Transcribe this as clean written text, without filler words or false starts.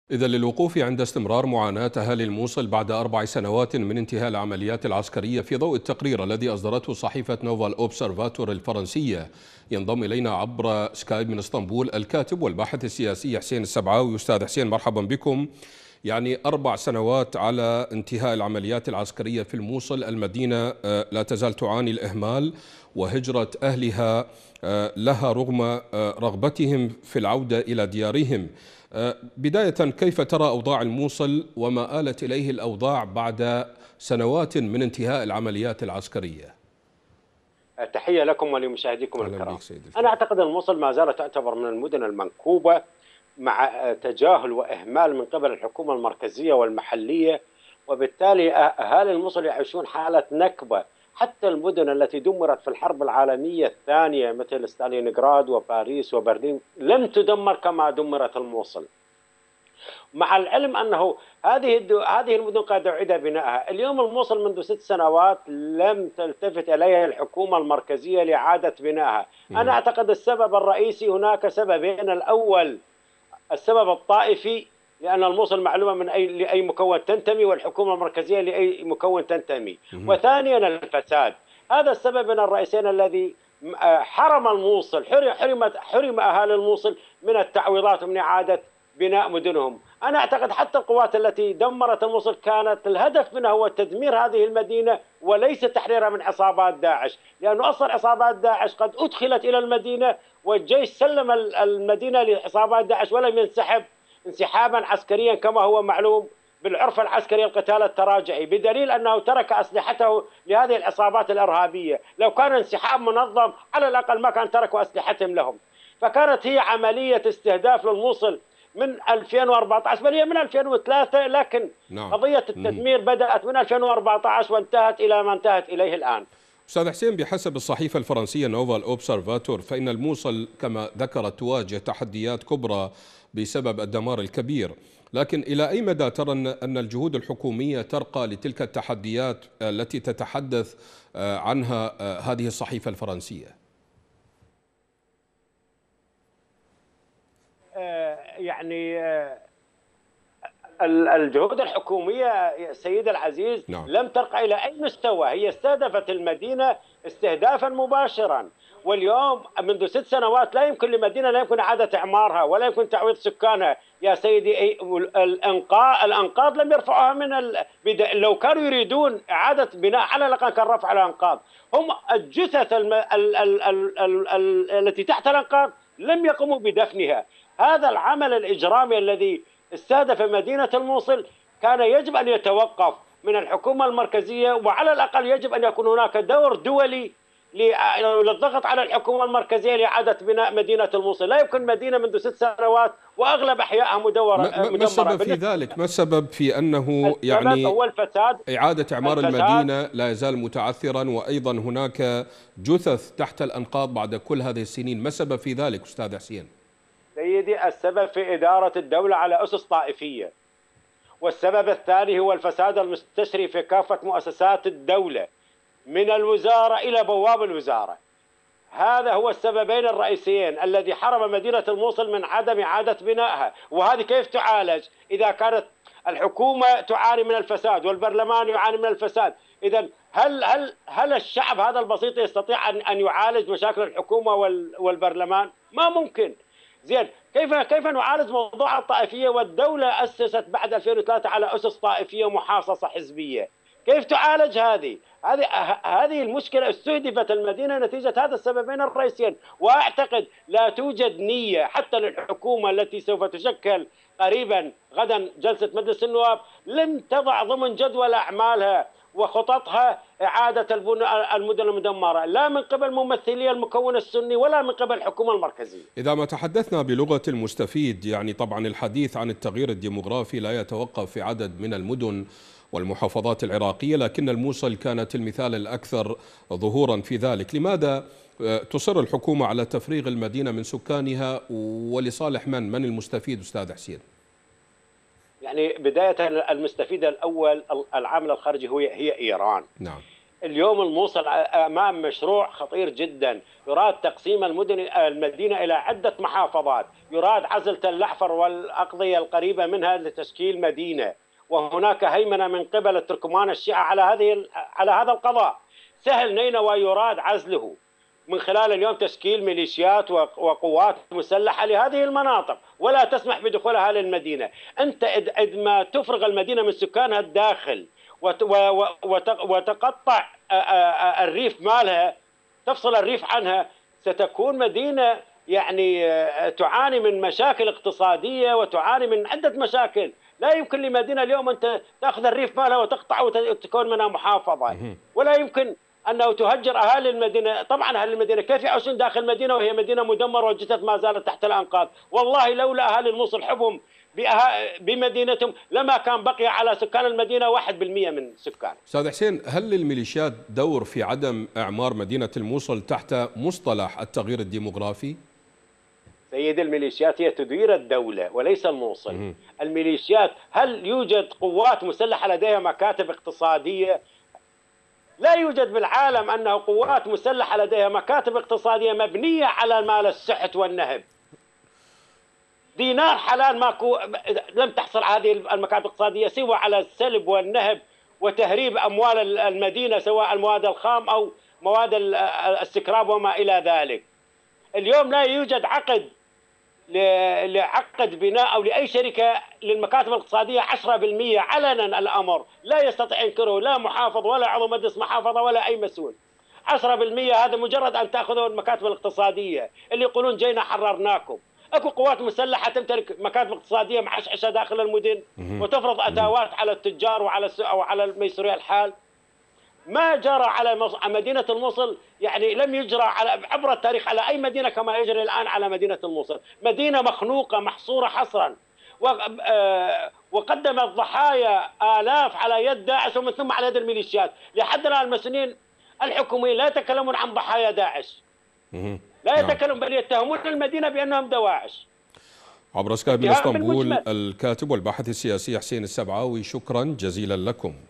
إذا للوقوف عند استمرار معاناة أهالي الموصل بعد 4 سنوات من انتهاء العمليات العسكرية في ضوء التقرير الذي أصدرته صحيفة نوفال أوبسرفاتور الفرنسية، ينضم إلينا عبر سكايب من اسطنبول الكاتب والباحث السياسي حسين السبعاوي. أستاذ حسين، مرحبا بكم. 4 سنوات على انتهاء العمليات العسكرية في الموصل، المدينة لا تزال تعاني الإهمال وهجرة أهلها لها رغم رغبتهم في العودة إلى ديارهم. بداية، كيف ترى أوضاع الموصل وما آلت إليه الأوضاع بعد سنوات من انتهاء العمليات العسكرية؟ تحية لكم ولمشاهديكم الكرام. أنا أعتقد الموصل ما زالت تعتبر من المدن المنكوبة مع تجاهل وإهمال من قبل الحكومة المركزية والمحلية، وبالتالي أهالي الموصل يعيشون حالة نكبة. حتى المدن التي دمرت في الحرب العالمية الثانية مثل ستالينغراد وباريس وبرلين لم تدمر كما دمرت الموصل، مع العلم أنه هذه المدن قد أعيد بنائها. اليوم الموصل منذ 6 سنوات لم تلتفت إليها الحكومة المركزية لإعادة بنائها. أنا أعتقد السبب الرئيسي، هناك سببين: الأول السبب الطائفي، لأن الموصل معلومة من لأي مكون تنتمي، والحكومة المركزية لأي مكون تنتمي. وثانيا الفساد. هذا السبب الرئيسين الذي حرم الموصل، حرم أهالي الموصل من التعويضات ومن إعادة بناء مدنهم. أنا أعتقد حتى القوات التي دمرت الموصل كانت الهدف منها هو تدمير هذه المدينة وليس تحريرها من عصابات داعش، لأنه أصلا عصابات داعش قد أدخلت إلى المدينة والجيش سلم المدينة لعصابات داعش ولم ينسحب انسحابا عسكريا كما هو معلوم بالعرف العسكري القتال التراجعي، بدليل أنه ترك أسلحته لهذه العصابات الإرهابية. لو كان انسحاب منظم على الأقل ما كان تركوا أسلحتهم لهم. فكانت هي عملية استهداف للموصل من 2014، بل هي من 2003، لكن قضية التدمير بدأت من 2014 وانتهت إلى ما انتهت إليه الآن. أستاذ حسين، بحسب الصحيفة الفرنسية نوفال أوبسرفاتور فإن الموصل كما ذكرت تواجه تحديات كبرى بسبب الدمار الكبير، لكن إلى أي مدى ترى أن الجهود الحكومية ترقى لتلك التحديات التي تتحدث عنها هذه الصحيفة الفرنسية؟ يعني الجهود الحكومية سيد العزيز لم ترقى إلى أي مستوى. هي استهدفت المدينة استهدافا مباشرا، واليوم منذ 6 سنوات لا يمكن لمدينة لا يمكن إعادة إعمارها ولا يمكن تعويض سكانها يا سيدي. الأنقاض لم يرفعوها لو كانوا يريدون إعادة بناء على الأقل كان رفع الأنقاض. هم الجثث التي تحت الأنقاض لم يقوموا بدفنها. هذا العمل الإجرامي الذي استهدف مدينة الموصل كان يجب أن يتوقف من الحكومة المركزية، وعلى الأقل يجب أن يكون هناك دور دولي للضغط على الحكومة المركزية لإعادة بناء مدينة الموصل. لا يمكن مدينة منذ 6 سنوات وأغلب أحيائها مدمرة. ما السبب في ذلك؟ ما السبب في أنه هو الفساد؟ إعادة إعمار المدينة لا يزال متعثرا، وأيضا هناك جثث تحت الأنقاض بعد كل هذه السنين. ما السبب في ذلك أستاذ حسين؟ سيدي، السبب في إدارة الدولة على أسس طائفية، والسبب الثاني هو الفساد المستشري في كافة مؤسسات الدولة من الوزارة إلى بواب الوزارة. هذا هو السببين الرئيسيين الذي حرم مدينة الموصل من عدم إعادة بنائها. وهذه كيف تعالج إذا كانت الحكومة تعاني من الفساد والبرلمان يعاني من الفساد؟ إذا هل الشعب هذا البسيط يستطيع أن يعالج مشاكل الحكومة والبرلمان؟ ما ممكن. زين، كيف نعالج موضوع الطائفية والدولة أسست بعد 2003 على أسس طائفية محاصصة حزبية؟ كيف تعالج هذه المشكلة؟ استهدفت المدينة نتيجة هذا السببين الرئيسيين. وأعتقد لا توجد نية حتى للحكومة التي سوف تشكل قريبا غدا جلسة مجلس النواب، لم تضع ضمن جدول أعمالها وخططها إعادة المدن المدمرة، لا من قبل ممثلي المكون السني ولا من قبل الحكومة المركزية. إذا ما تحدثنا بلغة المستفيد، طبعا الحديث عن التغيير الديموغرافي لا يتوقف في عدد من المدن والمحافظات العراقية، لكن الموصل كانت المثال الأكثر ظهورا في ذلك. لماذا تصر الحكومة على تفريغ المدينة من سكانها، ولصالح من المستفيد أستاذ حسين؟ يعني بداية المستفيد الأول العامل الخارجي هي إيران. نعم. اليوم الموصل امام مشروع خطير جدا، يراد تقسيم المدينه الى عده محافظات، يراد عزل تل الاعفر والاقضيه القريبه منها لتشكيل مدينه، وهناك هيمنه من قبل التركمان الشيعه على هذا القضاء. سهل نينوى يراد عزله من خلال اليوم تشكيل ميليشيات وقوات مسلحه لهذه المناطق، ولا تسمح بدخولها للمدينه. انت إذ ما تفرغ المدينه من سكانها الداخل وتقطع الريف مالها، تفصل الريف عنها، ستكون مدينة يعني تعاني من مشاكل اقتصادية وتعاني من عدة مشاكل. لا يمكن لمدينة اليوم أنت تأخذ الريف مالها وتقطعه وتكون منها محافظة، ولا يمكن أنه تهجر أهالي المدينة. طبعا أهالي المدينة كيف يعيشون داخل مدينة وهي مدينة مدمرة والجثث ما زالت تحت الأنقاض؟ والله لولا أهالي الموصل حبهم بمدينتهم لما كان بقي على سكان المدينة 1% من سكان. أستاذ حسين، هل للميليشيات دور في عدم إعمار مدينة الموصل تحت مصطلح التغيير الديموغرافي؟ سيد، الميليشيات هي تدير الدولة وليس الموصل. الميليشيات، هل يوجد قوات مسلحة لديها مكاتب اقتصادية؟ لا يوجد بالعالم أنه قوات مسلحة لديها مكاتب اقتصادية مبنية على مال السحت والنهب. دينار حلال ماكو، لم تحصل هذه المكاتب الاقتصادية سوى على السلب والنهب وتهريب أموال المدينة، سواء المواد الخام أو مواد السكراب وما إلى ذلك. اليوم لا يوجد لعقد بناء أو لأي شركة للمكاتب الاقتصادية 10% علنا. الأمر لا يستطيع ينكره لا محافظ ولا عضو مجلس محافظة ولا أي مسؤول. 10% هذا مجرد أن تأخذوا المكاتب الاقتصادية اللي يقولون جينا حررناكم. اكو قوات مسلحه تمتلك مكاتب اقتصاديه معشعشه داخل المدن وتفرض اتاوات على التجار وعلى الميسوري الحال. ما جرى على مدينه الموصل، يعني لم يجرى عبر التاريخ على اي مدينه كما يجري الان على مدينه الموصل. مدينه مخنوقه محصوره حصرا، وقدمت ضحايا آلاف على يد داعش ومن ثم على يد الميليشيات. لحد الان المسؤولين الحكوميين لا يتكلمون عن ضحايا داعش، لا يتكلم، بل يتهمون المدينة بأنهم دواعش. عبر سكايب من اسطنبول الكاتب والباحث السياسي حسين السبعاوي، شكرا جزيلا لكم.